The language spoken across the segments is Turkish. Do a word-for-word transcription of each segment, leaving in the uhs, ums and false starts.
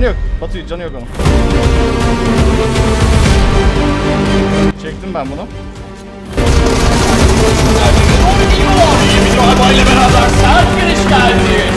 Canı yok. Batu canı yok onun. Çektim ben bunu. Arabayla beraber sert giriş geldi.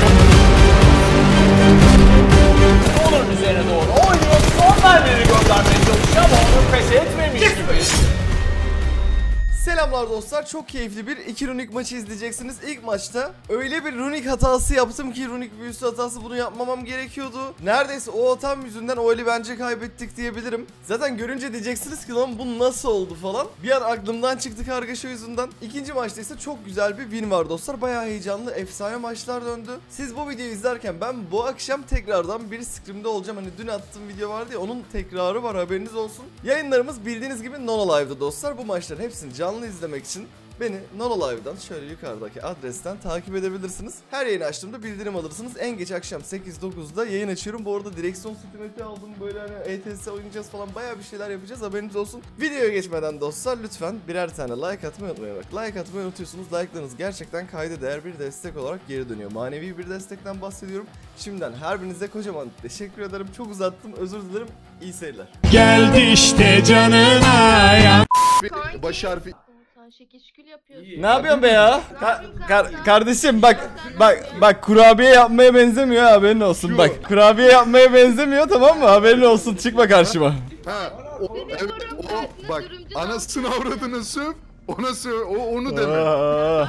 Onun üzerine doğru oynuyor. Son mermileri göndermeye çalışıyor ama onu pes etmemiş gibi. Selamlar dostlar, çok keyifli bir iki runik maçı izleyeceksiniz. İlk maçta öyle bir runik hatası yaptım ki, runik büyüsü hatası, bunu yapmamam gerekiyordu. Neredeyse o hatam yüzünden o eli bence kaybettik diyebilirim. Zaten görünce diyeceksiniz ki lan bu nasıl oldu falan. Bir an aklımdan çıktı kargaşa yüzünden. İkinci maçta ise çok güzel bir win var dostlar. Bayağı heyecanlı, efsane maçlar döndü. Siz bu videoyu izlerken ben bu akşam tekrardan bir scrimde olacağım. Hani dün attığım video vardı ya, onun tekrarı var, haberiniz olsun. Yayınlarımız bildiğiniz gibi Nono Live'da dostlar. Bu maçların hepsini canlı izlemek için beni Nono Live'dan şöyle yukarıdaki adresten takip edebilirsiniz. Her yayını açtığımda bildirim alırsınız. En geç akşam sekiz dokuzda yayın açıyorum. Bu arada direksiyon sütümeti aldım. Böyle hani E T S oynayacağız falan, bayağı bir şeyler yapacağız, haberiniz olsun. Videoya geçmeden dostlar lütfen birer tane like atmayı unutmayın. Bak, like atmayı unutuyorsunuz. Like'larınız gerçekten kayda değer bir destek olarak geri dönüyor. Manevi bir destekten bahsediyorum. Şimdiden her birinize kocaman teşekkür ederim. Çok uzattım, özür dilerim. İyi seyirler. Geldi işte canına ya. Baş harfi. Şekil yapıyorsun. Ne yapıyorsun be ya? Ka kar kardeşim bak bak bak kurabiye yapmaya benzemiyor, haberin olsun. Bak kurabiye yapmaya benzemiyor, tamam mı? Haberin olsun, çıkma karşıma. Ha, o, evet, o bak anasını avradını söv. Ona söv, o onu deme. Aa,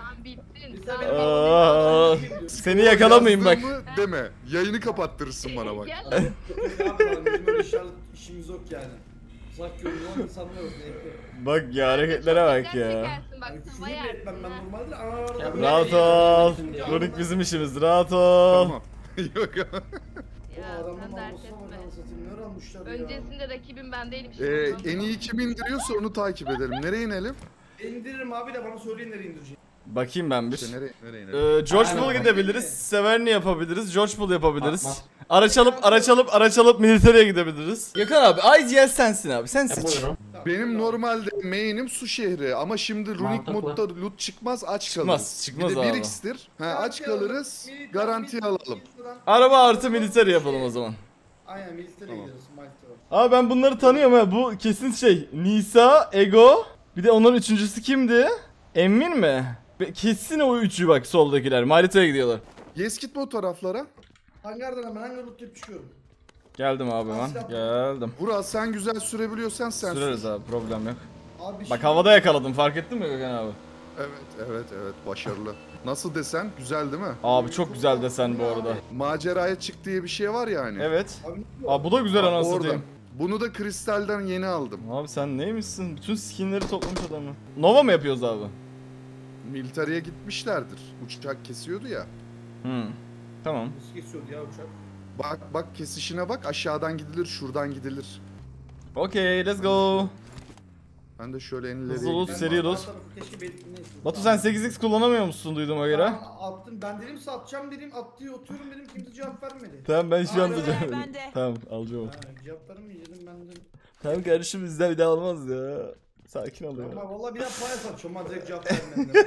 aa, seni yakalamayayım bak. Deme. Yayını kapattırırsın bana bak. Bizim öyle işimiz yok yani. Uzak görünüyor ama sanmıyoruz ne. Bak ya, hareketlere bak ya. Küfür etmem ben normalde. Rahat ol. Runik bizim işimiz, rahat ol. Tamam. Yok ama. Adamın namusuna bakalım satayım. Ne almışlar ya? Öncesinde rakibim ben değilim. Ee, en iyi kim indiriyorsa onu takip edelim. Nereye inelim? İndiririm abi de bana söyleyin nereye indireceğim. Bakayım ben bir. İşte nereye, nereye inelim? Ee, George Bull gidebiliriz, Severny yapabiliriz, George Bull yapabiliriz. Araç alıp, araç alıp, araç alıp militereye gidebiliriz. Gökhan abi, I G L sensin abi, sen seç. Benim normalde main'im su şehri ama şimdi runik modda loot çıkmaz, aç Çıkmaz, kalırız. çıkmaz bir de abi. bir x'tir. Ha, aç kalırız, garanti alalım. Araba artı militer yapalım o zaman. Aynen militere gideriz. Militere. Abi ben bunları tanıyorum ha, bu kesin şey. Nisa, Ego, bir de onların üçüncüsü kimdi? Emin mi? Be- Kesin o üçü bak, soldakiler. Malita'ya gidiyorlar. Yes gitme o taraflara. Hangardan hemen hangar loot yapıp çıkıyorum. Geldim abi ben. Geldim. Vural sen güzel sürebiliyorsan sen Süreriz sür. abi, problem yok. Abi Bak şimdi- havada yakaladım, fark ettin mi Gökhan abi? Evet, evet, evet. Başarılı. Nasıl desen? Güzel değil mi? Abi çok güzel desen bu arada. Maceraya çık diye bir şey var ya hani. Evet. Abi, Abi bu da güzel, Bak, anasını oradan. satayım. Bunu da kristalden yeni aldım. Abi sen neymişsin? Bütün skinleri toplamış adamı. Nova mı yapıyoruz abi? Militariye gitmişlerdir. Uçak kesiyordu ya. Hmm. Tamam. nasıl geçiyordu ya uçak? Bak bak kesişine bak, aşağıdan gidilir, şuradan gidilir. Okay, let's go. Ben de şöyle en ileriye Hızlı ol, gideyim. seri ol. Keşke belirtme neyse. Batu sen sekiz x kullanamıyor musun duyduğuma göre? Ben attım. Ben dedim satacağım dedim. Attı oturuyorum dedim. Kimse cevap vermedi. Tamam ben şu anda Aynen, cevap ben de. Tamam alacağım. Ha, cevap vermeyince dedim ben de. Tamam kardeşim, bizden bir daha olmaz ya. Sakin ol ya. Ama vallahi bir daha paya satacağım. Ben direkt cevap vermeden.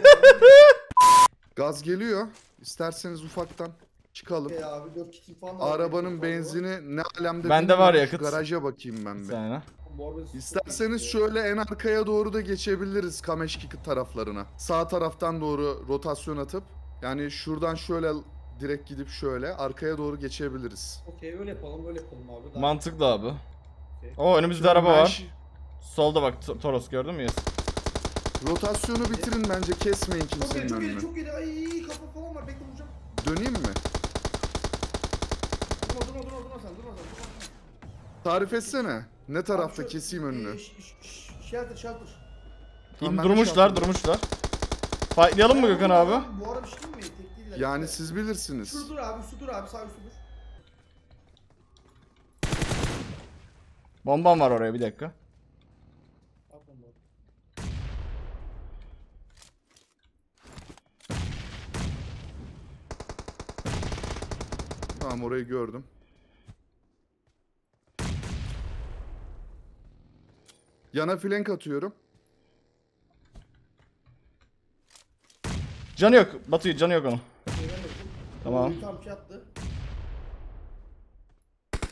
Gaz geliyor. İsterseniz ufaktan çıkalım. Ya abi dört kitim falan da var. Arabanın benzini ne alemde Bende bilmiyorum. var Şu yakıt. Garaja bakayım ben Bir bir. saniye. Bu arada- İsterseniz şöyle en arkaya doğru da geçebiliriz Kameşki taraflarına. Sağ taraftan doğru rotasyon atıp yani şuradan şöyle direkt gidip şöyle arkaya doğru geçebiliriz. Okey öyle yapalım öyle yapalım abi. Daha- Mantıklı abi. Okey. O önümüzde Şimdi araba ben var. şi- Solda bak To- Toros, gördün mü? Yes. Rotasyonu bitirin bence, kesmeyin Çok iyi kimsenin çok iyi önünü. çok iyi. Ay kafa falan var. Bekle vuracağım. Döneyim mi? Durma durma durma durma sen durma sen. Durma, durma. Tarif etsene. Ne tarafta Abi şu- keseyim önünü? Ee, ş- ş- ş- Shelter shelter. Tamam, İn, ben de durmuşlar, şey durmuşlar. Fightlayalım mı Gökhan abi? Bu ara bir şey değil mi? Tek değiller. Yani siz bilirsiniz. Şur dur abi su dur abi sağ üstü dur. Bombam var oraya, bir dakika. Atma bu. Tamam, orayı gördüm. Yana flank atıyorum. Canı yok. Batu canı yok onun. Tamam. Tam şey attı.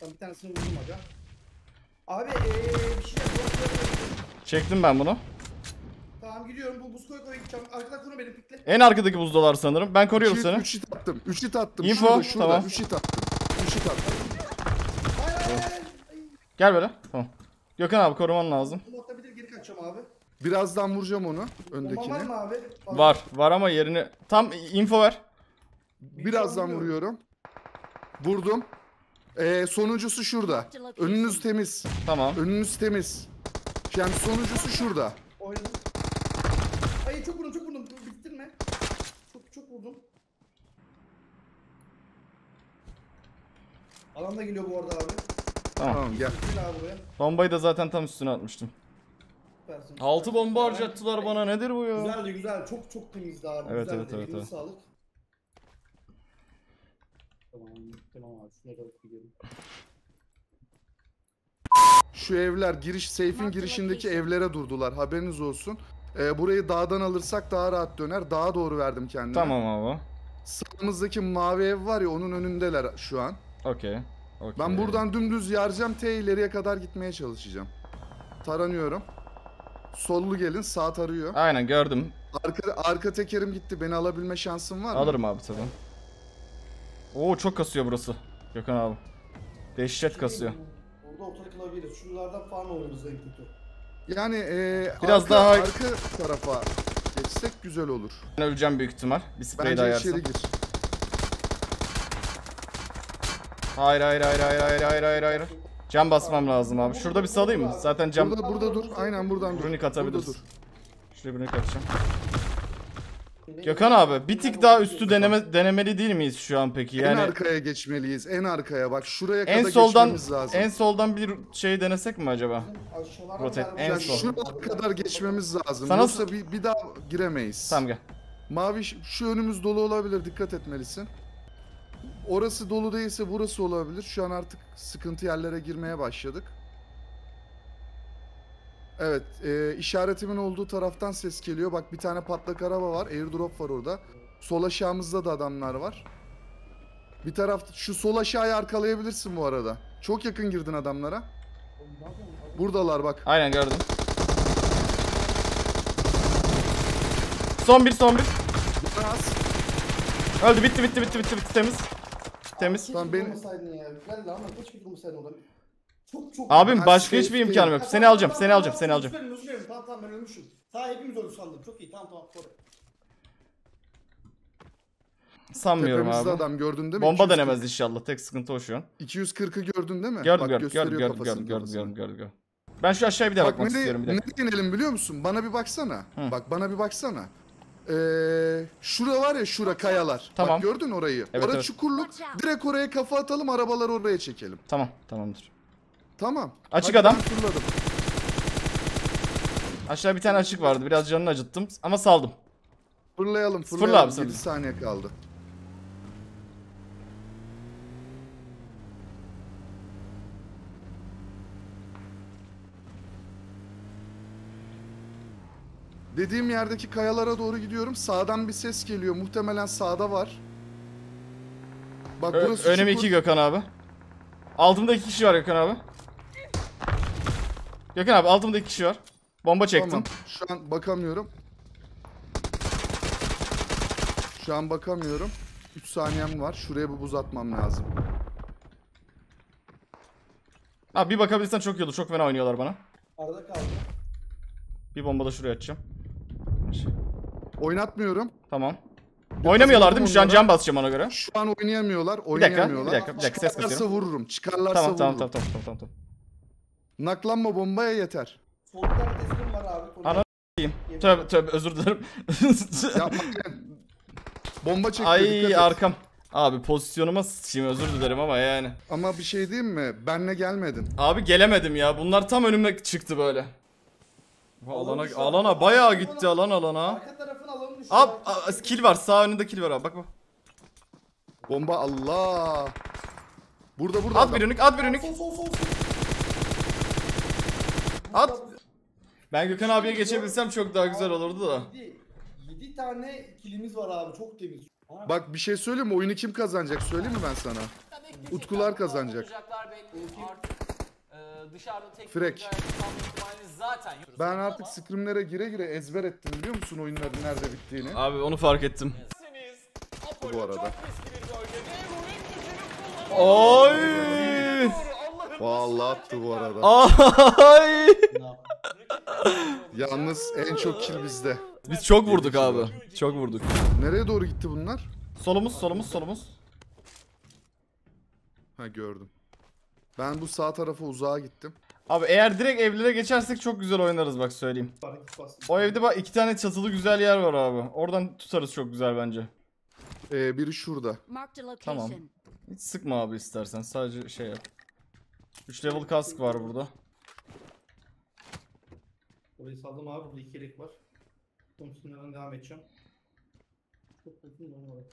Tamam bir tanesini vurdum aga. Abi eee bir şey yapıyorum. Çektim ben bunu. Tamam gidiyorum bu buz koy koy gideceğim. Arkadan konu benim pikle. En arkadaki buzdalar sanırım. Ben koruyorum üç seni. üç hit attım. üç hit attım. Info, Şurada, şurada. tamam. üç hit attım. üç hit attım. Hayır hayır hayır. Gel böyle. Tamam. Gökhan abi koruman lazım. Bu atabilir geri kaçacağım abi. Birazdan vuracağım onu. Bomba var Öndekini. mı abi? Var. Var ama yerini... Tam info ver. Birazdan vuruyorum. Vurdum. Ee, sonuncusu şurada. Önünüz temiz. Tamam. Önünüz temiz. Yani sonuncusu şurada. Oynadım. Ay çok vurdum çok vurdum. Dur, bitirme. Çok çok vurdum. Alan da geliyor bu arada abi. Tamam. Tamam gel. Gel abi buraya. Bombayı da zaten tam üstüne atmıştım. Süpersin. Altı bomba harcattılar bana. Nedir bu ya? Güzeldi güzel. Çok çok temizdi abi. Evet, Güzeldi. evet, evet, Eline evet. sağlık. Tamam tamam abi. Şuraya doğru gidiyorum. Şu evler giriş seyfin girişindeki evlere durdular. Haberiniz olsun. Ee, burayı dağdan alırsak daha rahat döner. Dağa doğru verdim kendime. Tamam abi. Sağımızdaki mavi ev var ya onun önündeler şu an. Okey. Okey. Ben buradan dümdüz yaracağım. T ileriye kadar gitmeye çalışacağım. Taranıyorum. Sollu gelin. Sağ tarıyor. Aynen gördüm. Arka, arka tekerim gitti. Beni alabilme şansın var mı? Alırım abi tabii. Oo çok kasıyor burası. Gökhan abi. Dehşet kasıyor. Orada ortalık alabiliriz. Şuralardan falan oynarız en kötü. Yani e, Biraz arka, daha- arka tarafa geçsek güzel olur. Ben öleceğim büyük ihtimal. Bir sprey daha Bence yersem. içeri gir. Hayır hayır hayır hayır hayır hayır hayır hayır. Cam basmam lazım abi. Şurada bir salayım mı? Zaten cam... Burada burada dur. Aynen buradan dur. Runik atabiliriz. Burada dur. Şuraya runik atacağım. Gökhan abi bir tık daha üstü deneme, denemeli değil miyiz şu an peki? En Yani arkaya geçmeliyiz. En arkaya bak şuraya kadar en soldan geçmemiz lazım. en soldan bir şey denesek mi acaba? Aşağılardan Rotate, galiba- en yani sol. şuraya kadar geçmemiz lazım. Sana- Yoksa bir, bir daha giremeyiz. Tamam gel. Mavi ş- şu önümüz dolu olabilir. Dikkat etmelisin. Orası dolu değilse burası olabilir. Şu an artık sıkıntı yerlere girmeye başladık. Evet, e, işaretimin olduğu taraftan ses geliyor. Bak bir tane patlak araba var. Airdrop var orada. Sol aşağımızda da adamlar var. Bir taraf şu sol aşağıya arkalayabilirsin bu arada. Çok yakın girdin adamlara. Buradalar bak. Aynen gördüm. Son bir son bir. Biraz. Öldü bitti bitti bitti bitti bitti temiz. Temiz. Keşke Tamam, beni- durmasaydın ya. Gel lan keşke durmasaydın orada. Çok çok. Abim Ben başka safe hiçbir değilim. imkanım yok. Ha, Seni tamam, alacağım, tamam, seni tamam, alacağım, seni tamam, alacağım. özür dilerim, özür dilerim. Tamam tamam ben ölmüşüm. Sağ hepimiz öldü sandım. Çok iyi tamam tamam sorry. Sanmıyorum Tepemizde abi. adam gördün değil mi? Bomba iki yüz kırk. denemez inşallah. Tek sıkıntı o şu an. iki yüz kırkı gördün değil mi? Gördüm Bak, gördüm gösteriyor gördüm gördüm kafasını, gördüm gördüm kafasını. gördüm gördüm gördüm. gördüm. Ben şu aşağıya bir daha Bak bakmak ne, istiyorum bir ne dakika. denelim biliyor musun? Bana bir baksana. Hı. Bak bana bir baksana. Ee, şura var ya şura kayalar. Tamam. Bak gördün orayı. Evet, Orası evet. çukurluk. Direkt oraya kafa atalım arabaları oraya çekelim. Tamam tamamdır. Tamam. Açık Hadi adam. ben fırladım. Aşağı bir tane açık vardı. Biraz canını acıttım ama saldım. Fırlayalım Fırla fırlayalım. abi, sen. yedi saniye kaldı. Dediğim yerdeki kayalara doğru gidiyorum. Sağdan bir ses geliyor. Muhtemelen sağda var. Bak Ö- burası önüm çukur. iki Gökhan abi. Altımda iki kişi var Gökhan abi. Gökhan abi altımda iki kişi var. Bomba çektim. Tamam. Şu an bakamıyorum. Şu an bakamıyorum. üç saniyem var. Şuraya bir buz atmam lazım. Abi bir bakabilirsen çok iyi olur. Çok fena oynuyorlar bana. Arada kaldı. Bir bomba da şuraya atacağım. Oynatmıyorum. Tamam. Oynamıyorlar değil mi? Şu an onlara. can basacağım ona göre. Şu an oynayamıyorlar. Bir dakika, Oynayamıyorlar. bir dakika, bir dakika, ses Çıkarlarsa kasıyorum. vururum. Çıkarlarsa Tamam vururum. tamam tamam tamam tamam tamam. Naklanma bombaya yeter. Solda bir teslim var abi. Konuda. Ana diyeyim. Tövbe tövbe özür dilerim. Yapma. Bomba çekti. Ay dikkat et. arkam. Abi pozisyonuma sıçayım özür dilerim ama yani. Ama bir şey diyeyim mi? Benle gelmedin. Abi gelemedim ya. Bunlar tam önüme çıktı böyle. Alana, düştü. alana bayağı gitti alan alana. Arka tarafın alanı düştü. Ab, a- kill var. Sağ önünde kill var abi. Bak bak. Bomba Allah. Burada burada. At adam. bir önük, at bir önük. Sol sol sol. sol. At. Ben Gökhan abiye geçebilsem çok daha güzel olurdu da. yedi tane kilimiz var abi çok temiz. Bak bir şey söyleyeyim mi? Oyunu kim kazanacak? Söyleyeyim mi ben sana? Utkular kazanacak. Artık e, dışarıda tek Frek. bir ihtimaliniz zaten yok. Ben artık scrimlere gire gire ezber ettim biliyor musun oyunların nerede bittiğini? Abi onu fark ettim. Bu arada. Çok riskli bir bölgede Runik gücünü kullanıyor. Oy! Vallahi attı bu arada. Ay! Yalnız en çok kill bizde. Biz çok vurduk abi. Çok vurduk. Nereye doğru gitti bunlar? Solumuz, solumuz, solumuz. Ha gördüm. Ben bu sağ tarafa uzağa gittim. Abi eğer direkt evlere geçersek çok güzel oynarız bak söyleyeyim. O evde bak iki tane çatılı güzel yer var abi. Oradan tutarız çok güzel bence. Ee, biri şurada. Tamam. Hiç sıkma abi istersen sadece şey yap. üç level kask var burada. Orayı saldım abi. Burada iki yelek var. Komisyonlardan devam edeceğim. Çok uzun da olmadı.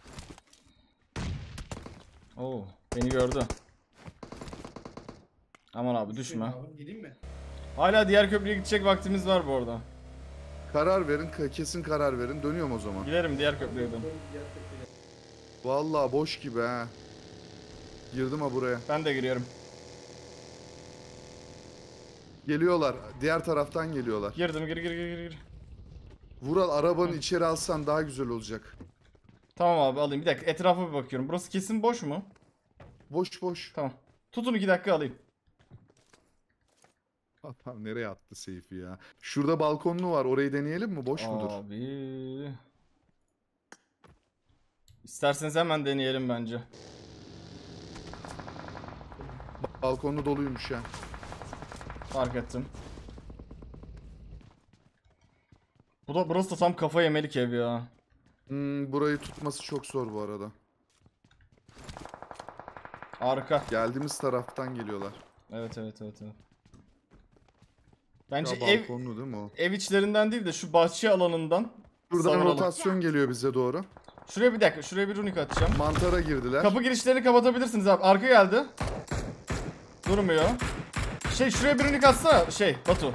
Oo, beni gördü. Aman abi düşme. Abi, gideyim mi? Hala diğer köprüye gidecek vaktimiz var bu arada. Karar verin, ka- kesin karar verin. Dönüyorum o zaman. Giderim diğer köprüye dön. Vallahi boş gibi ha. Girdim ha buraya. Ben de giriyorum. Geliyorlar. Diğer taraftan geliyorlar. Girdim gir gir gir gir. Vural arabanı içeri alsan daha güzel olacak. Tamam abi alayım. Bir dakika etrafa bir bakıyorum. Burası kesin boş mu? Boş boş. Tamam. Tutun iki dakika alayım. Adam nereye attı Seyfi ya? Şurada balkonlu var. Orayı deneyelim mi? Boş mudur? Abi. İsterseniz hemen deneyelim bence. Balkonlu doluymuş ya. Fark ettim. Bu da burası da tam kafa yemelik ev ya. Hmm, burayı tutması çok zor bu arada. Harika. Geldiğimiz taraftan geliyorlar. Evet evet evet evet. Bence Ya ev balkonlu değil mi o? ev içlerinden değil de şu bahçe alanından Buradan savuralım. rotasyon geliyor bize doğru. Şuraya bir dakika, şuraya bir runik atacağım. Mantara girdiler. Kapı girişlerini kapatabilirsiniz abi. Arka geldi. Durmuyor. Şey şuraya bir runik atsana şey Batu.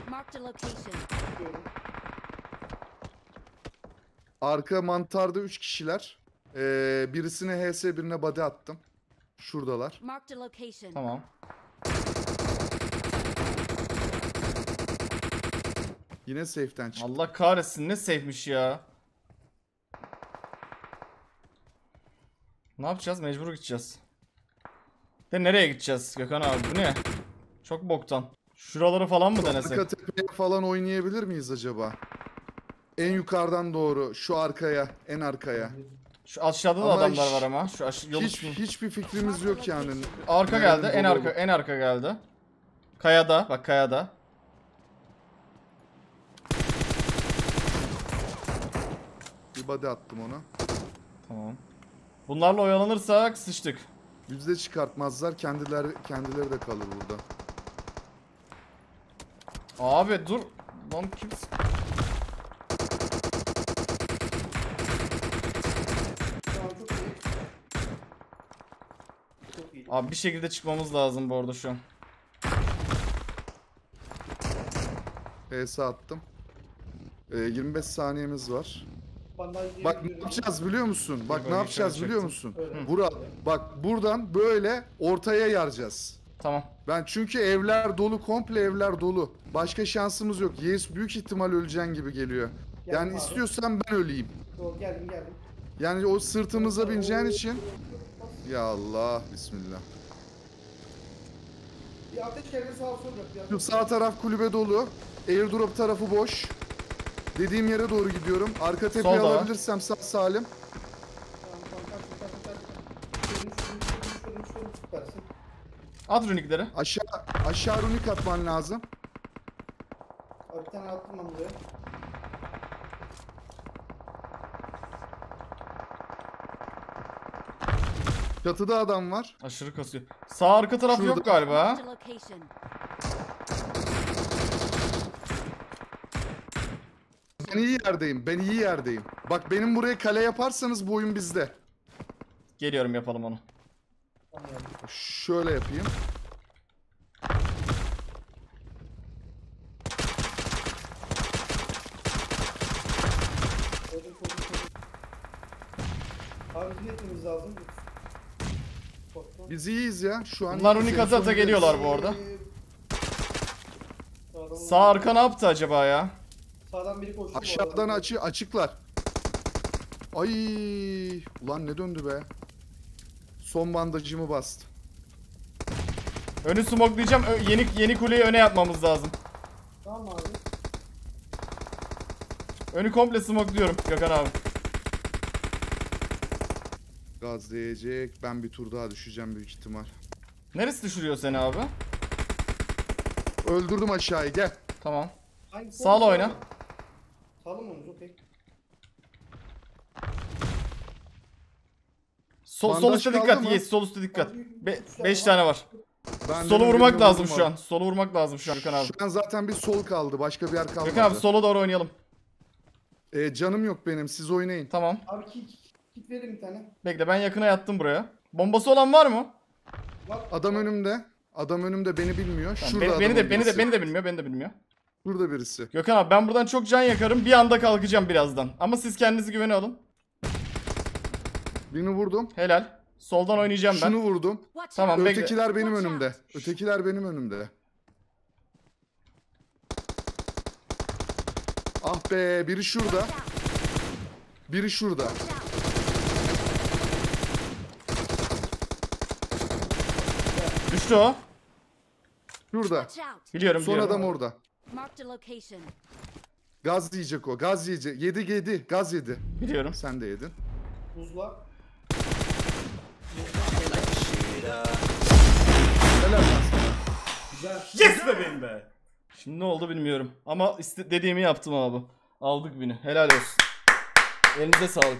Arka mantarda üç kişiler. Ee, birisine H S birine body attım. Şuradalar. Tamam. Yine safe'ten çıktı. Allah kahretsin ne safe'miş ya. Ne yapacağız? Mecbur gideceğiz. De nereye gideceğiz Gökhan abi? Bu ne? Çok boktan. Şuraları falan mı denesek? Arka tepeye falan oynayabilir miyiz acaba? En yukarıdan doğru. Şu arkaya. En arkaya. Şu aşağıda da Ama adamlar hiç- var ama. Şu aş yol Hiç, üstü. hiçbir fikrimiz yok yani. Arka Nereden geldi. En dolu arka olur? en arka geldi. Kayada. Bak kayada. Bir body attım ona. Tamam. Bunlarla oyalanırsak sıçtık. Yüzde çıkartmazlar. Kendileri kendileri de kalır burada. Abi dur. Lan kim? Tamam çok iyi. Çok iyi. Abi bir şekilde çıkmamız lazım bu arada şu an. H S attım. Ee, yirmi beş saniyemiz var. Bandaj Bak ne diyebilirim. yapacağız biliyor musun? Bak ben ne yapacağız yukarı biliyor çektim. musun? Öyle. Vural. Bak buradan böyle ortaya yaracağız. Tamam. Ben çünkü evler dolu, komple evler dolu. Başka şansımız yok. Yes büyük ihtimal öleceksin gibi geliyor. Geldim Yani abi. istiyorsan ben öleyim. Doğru, geldim geldim. Yani o sırtımıza bineceğin için. Ya Allah, bismillah. Bir ateş kendini sağa sola bırak. bir Şu ateş. sağ taraf kulübe dolu. Airdrop tarafı boş. Dediğim yere doğru gidiyorum. Arka tepeyi Solda. alabilirsem sağ salim. Tamam tamam kaç kaç kaç kaç. Şöyle, şöyle, şöyle, şöyle, süpersin. At runikleri. Aşağı aşağı runik atman lazım. Abi bir tane attım ben buraya. Çatıda adam var. Aşırı kasıyor. Sağ arka taraf Şurada. yok galiba. Ben iyi yerdeyim. Ben iyi yerdeyim. Bak benim buraya kale yaparsanız bu oyun bizde. Geliyorum yapalım onu. Tamam geldim. Şöyle yapayım. Koydum, koydum, koydum. Abi bizim etmemiz lazım. Biz iyiyiz ya. Şu an Bunlar iyiyiz. runik En ata ata son geliyorlar bu arada. Sağ arka ne yaptı acaba ya? Sağdan biri koştu. bu aşağıdan arada. açı açıklar. Ay, ulan ne döndü be. Son bandajımı bastı. Önü smokelayacağım. Ö- Yeni yeni kuleyi öne yapmamız lazım. Tamam abi. Önü komple smokluyorum Gökhan abi. Gazlayacak. Ben bir tur daha düşeceğim büyük ihtimal. Neresi düşürüyor seni abi? Öldürdüm aşağıyı, gel. Tamam. Hangi Sağla sol- oyna. Sağlı mı omuz? Okey. Sol, sol Bandaj üstte kaldı dikkat. mı? Yes, sol üstte dikkat. Abi, üç 5 tane tane var. Ben Solu de vurmak birini lazım vurdum şu abi. an. Solu vurmak lazım şu an Gökhan abi. Şu an zaten bir sol kaldı. Başka bir yer kalmadı. Gökhan abi sola doğru oynayalım. Ee, canım yok benim. Siz oynayın. Tamam. Abi kit, kit verin bir tane. Bekle ben yakına yattım buraya. Bombası olan var mı? Var. Adam önümde. Adam önümde, beni bilmiyor. Tamam, Şurada beni, beni adamın de beni de birisi. beni de bilmiyor, beni de bilmiyor. Şurada birisi. Gökhan abi ben buradan çok can yakarım. Bir anda kalkacağım birazdan. Ama siz kendinizi güvene alın. Birini vurdum. Helal. Soldan oynayacağım ben. Şunu vurdum. Tamam bekle. Ötekiler benim önümde. Ötekiler benim önümde. Ah be, biri şurada. Biri şurada. Düştü o. Şurada. Biliyorum Son biliyorum. adam orada. Gaz yiyecek o. Gaz yiyecek. Yedi yedi. Gaz yedi. Biliyorum. Sen de yedin. Buzla. Helal lan sana. Güzel. Yes bebeğim be. Şimdi ne oldu bilmiyorum. Ama iste dediğimi yaptım abi. Aldık beni. Helal olsun. Elinize sağlık.